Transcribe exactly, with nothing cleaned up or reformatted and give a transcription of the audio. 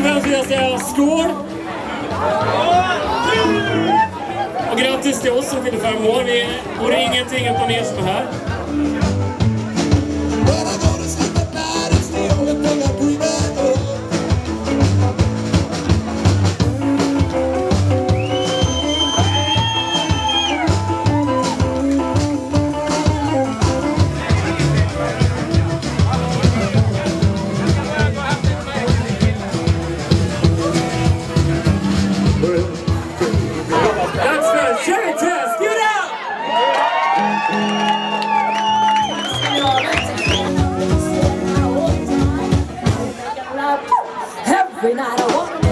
främst vill jag säga skål! Och grattis till oss som fyller fem år. Vi vore ingenting utan er som är här. Every night I walk